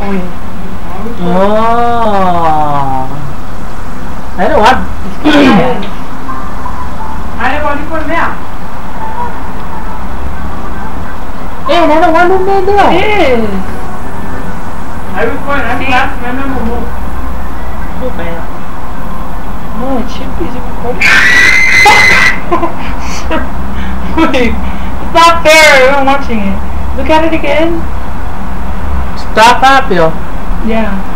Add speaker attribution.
Speaker 1: going.
Speaker 2: Oh. I know what.
Speaker 1: Ada body for me.
Speaker 2: Eh, nada one in there.
Speaker 1: Yes.
Speaker 3: I will go and class Momo.
Speaker 2: Okay.
Speaker 1: No, it should be recording. Wait, it's not fair. I'm watching it. Look at it again.
Speaker 2: Stop, Apio.
Speaker 1: Yeah.